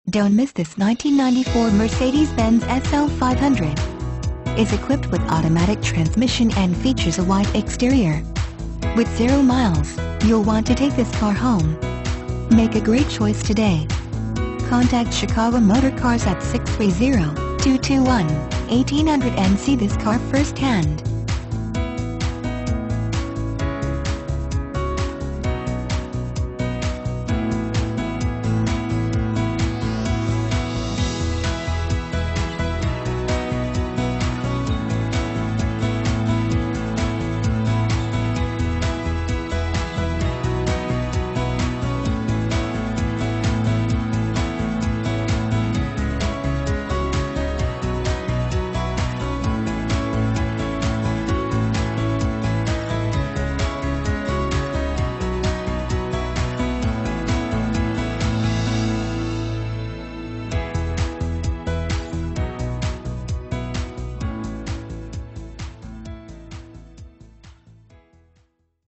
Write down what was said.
Don't miss this 1994 Mercedes-Benz SL500. Is equipped with automatic transmission and features a white exterior. With 0 miles, you'll want to take this car home. Make a great choice today. Contact Chicago Motor Cars at 630-221-1800 and see this car firsthand.